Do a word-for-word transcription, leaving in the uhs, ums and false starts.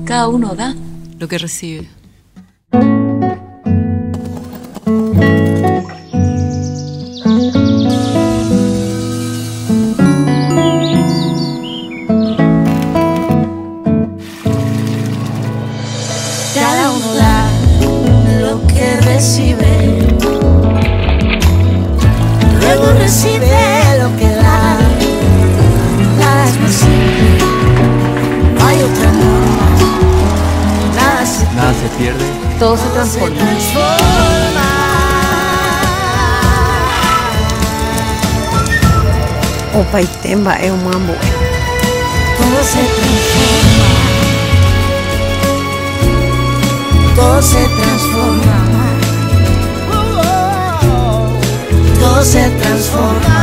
Cada uno da lo que recibe. Cada uno da lo que recibe, luego recibe lo que da. Nada es más simple, no hay otra norma. Nada se pierde, Nada se pierde, Todo se transforma. se transforma. O Paitemba é um mambo. Todo se transforma, todo se transforma, todo se transforma.